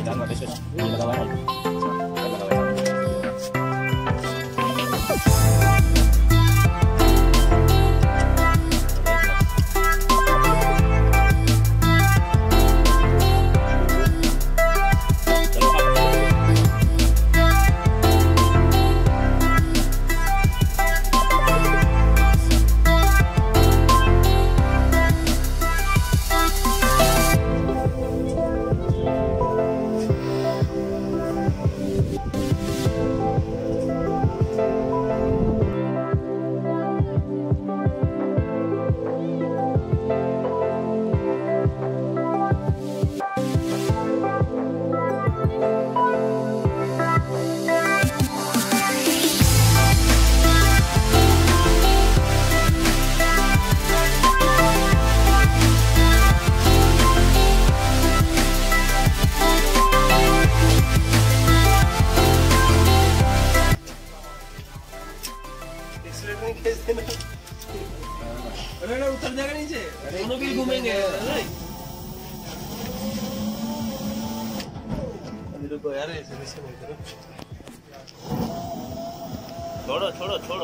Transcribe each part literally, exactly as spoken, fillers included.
jangan pakai sus. Ini bagaimana? अरे ना उतर जाएगा नीचे, दोनों भी घूमेंगे। रुको यार, ऐसे ऐसे नहीं करो। छोड़ो छोड़ो छोड़ो।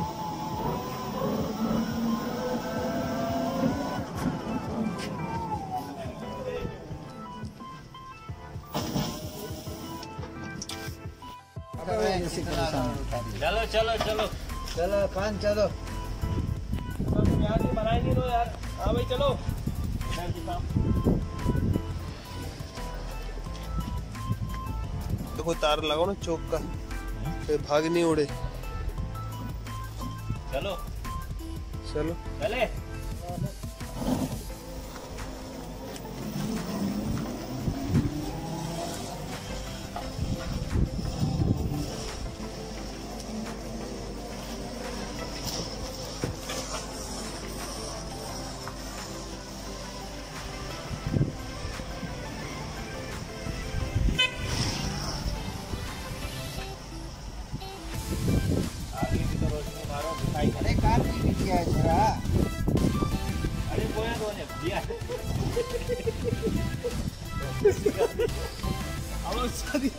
चलो चलो चलो चलो पान चलो। यार ये बनाई नहीं दो यार। हाँ भाई चलो। देखो तार लगाओ ना चौक का, फिर भाग नहीं उड़े। चलो चलो चले। अरे कार नहीं किया है जरा। अरे कोई ना कोई दिया। अब शादी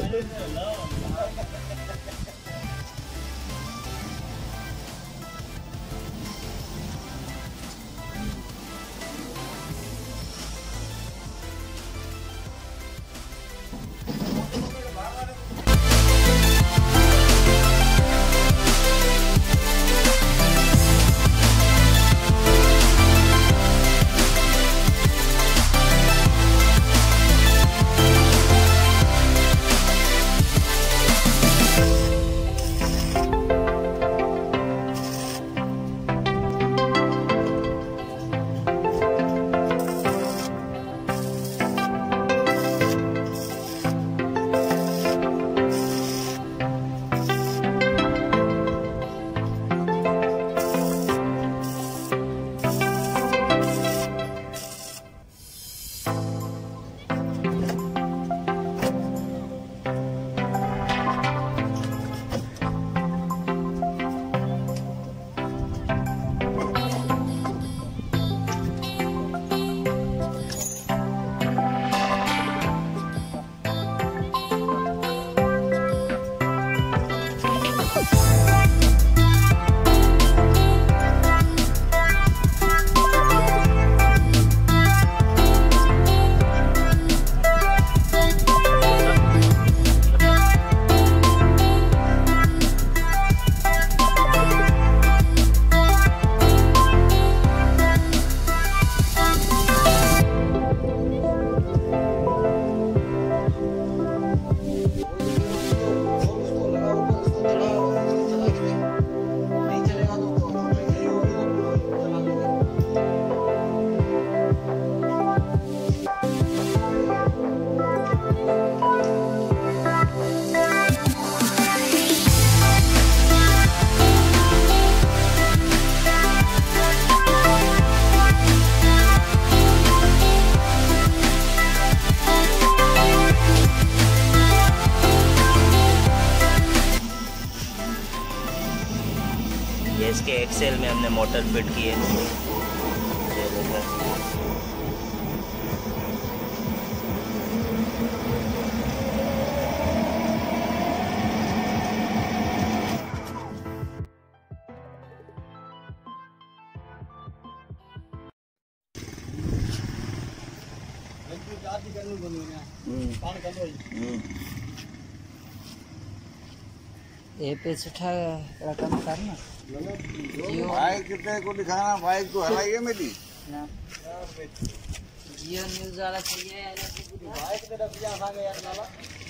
इसके एक्सेल में हमने मोटर फिट की है। ये पे सुठा रकम करना बाइक कितने को दिखाना, बाइक तो हलाइए मेरी जियो न्यूज़ वाला चाहिए बाइक तेरा पिया खा गया यार वाला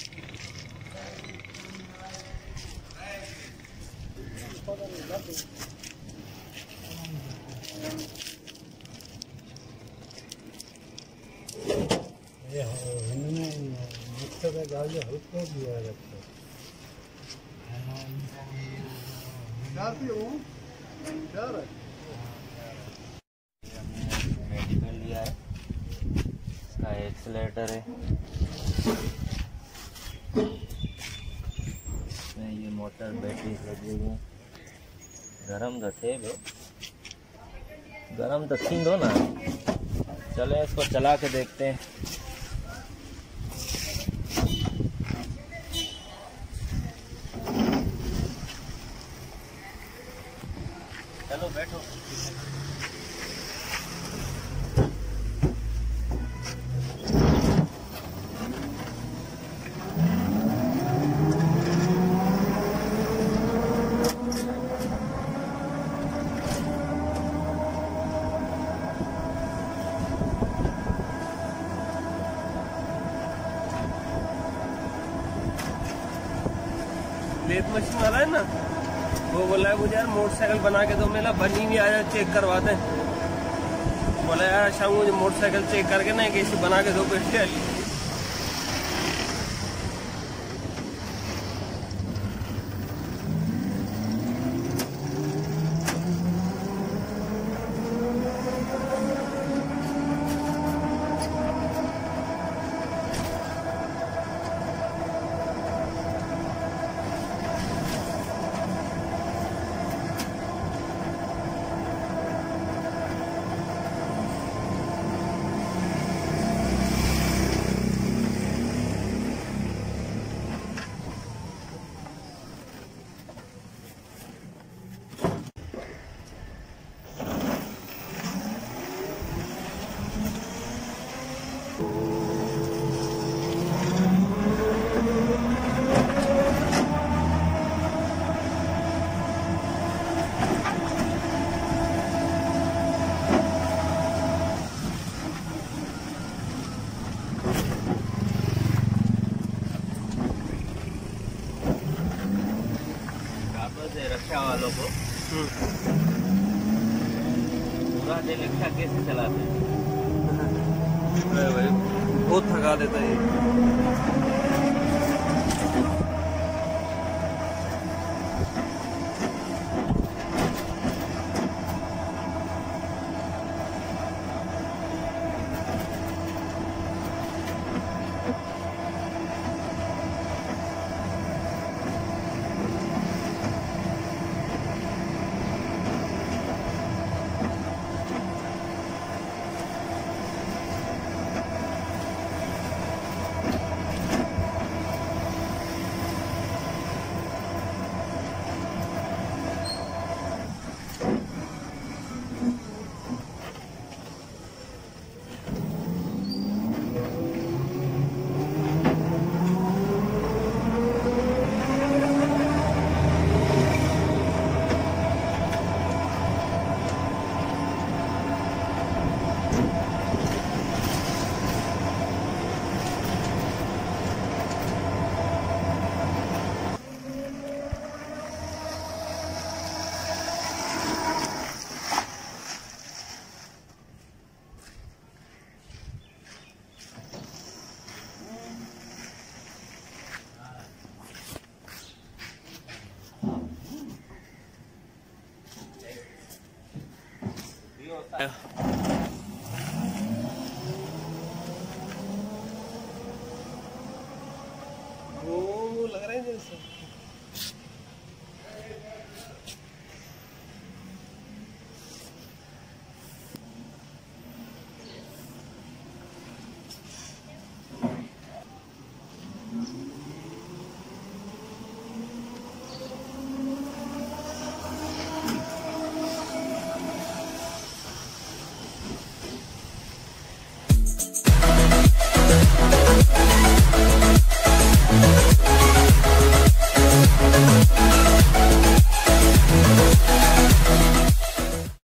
ये इन्होंने मुझसे का गाड़ी हल्का दिया रखा मेडिकल लिया है, इसका एक्सीलेटर है, इसमें ये मोटर बैटरी लगी हुई है। गरम तो थे बे, गरम तो थी दो ना। चले इसको चला के देखते हैं। चलो बैठो। लेथ मशीन वाला है ना, वो बोला है मुझे यार मोटरसाइकिल बना के दो। मेरा बनी हुई आया चेक करवाते हैं। बोला यार शाम मुझे मोटरसाइकिल चेक करके ना कैसे बना के दो बैठे वाली। रिक्शा वालों को पूरा दिन रिक्शा कैसे चलाते हैं? भाई बहुत थका देता है ये। वो लग रहा है जैसे